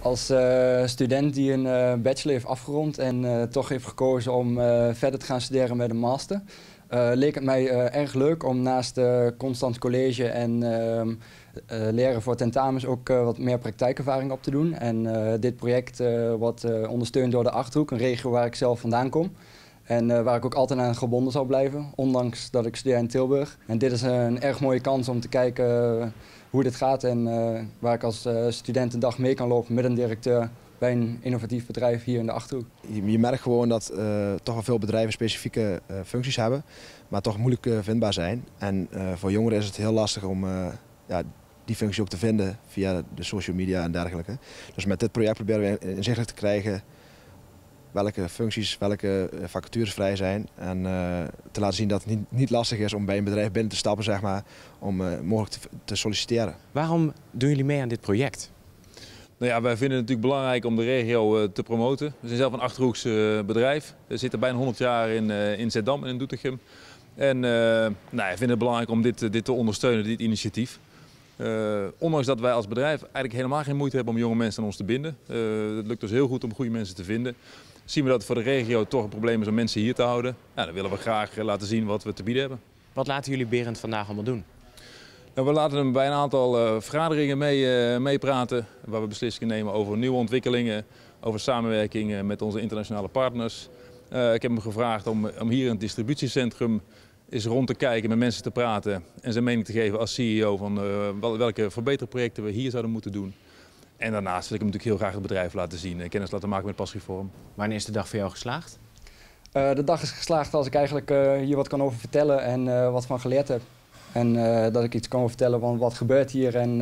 Als student die een bachelor heeft afgerond en toch heeft gekozen om verder te gaan studeren met een master, leek het mij erg leuk om naast constant college en leren voor tentamens ook wat meer praktijkervaring op te doen. En dit project wordt ondersteund door de Achterhoek, een regio waar ik zelf vandaan kom. En waar ik ook altijd aan gebonden zal blijven, ondanks dat ik studeer in Tilburg. En dit is een erg mooie kans om te kijken hoe dit gaat en waar ik als student een dag mee kan lopen met een directeur bij een innovatief bedrijf hier in de Achterhoek. Je merkt gewoon dat toch wel veel bedrijven specifieke functies hebben, maar toch moeilijk vindbaar zijn. En voor jongeren is het heel lastig om die functie ook te vinden via de social media en dergelijke. Dus met dit project proberen we inzichtelijk te krijgen welke functies, welke vacatures vrij zijn. En te laten zien dat het niet lastig is om bij een bedrijf binnen te stappen, zeg maar, om mogelijk te solliciteren. Waarom doen jullie mee aan dit project? Nou ja, wij vinden het natuurlijk belangrijk om de regio te promoten. We zijn zelf een Achterhoeks bedrijf. We zitten bijna 100 jaar in Zeddam en in Doetinchem. En wij vinden het belangrijk om dit te ondersteunen, dit initiatief. Ondanks dat wij als bedrijf eigenlijk helemaal geen moeite hebben om jonge mensen aan ons te binden. Het lukt ons heel goed om goede mensen te vinden. Zien we dat het voor de regio toch een probleem is om mensen hier te houden. Ja, dan willen we graag laten zien wat we te bieden hebben. Wat laten jullie Berend vandaag allemaal doen? Nou, we laten hem bij een aantal vergaderingen meepraten, waar we beslissingen nemen over nieuwe ontwikkelingen, over samenwerking met onze internationale partners. Ik heb hem gevraagd om hier in het distributiecentrum eens rond te kijken, met mensen te praten en zijn mening te geven als CEO van welke verbeterprojecten we hier zouden moeten doen. En daarnaast wil ik hem natuurlijk heel graag het bedrijf laten zien en kennis laten maken met Passreform. Wanneer is de dag voor jou geslaagd? De dag is geslaagd als ik eigenlijk hier wat kan over vertellen en wat van geleerd heb. En dat ik iets kan vertellen van wat gebeurt hier en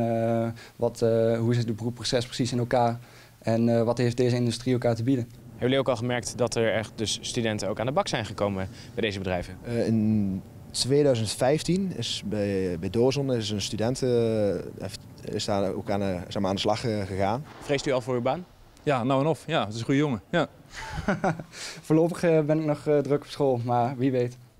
hoe zit het beroepsproces precies in elkaar en wat heeft deze industrie elkaar te bieden. Hebben jullie ook al gemerkt dat er echt dus studenten ook aan de bak zijn gekomen bij deze bedrijven? In 2015 is bij Dozon is een student is daar ook aan de slag gegaan. Vreest u al voor uw baan? Ja, nou en of. Ja, het is een goede jongen. Ja. Voorlopig ben ik nog druk op school, maar wie weet.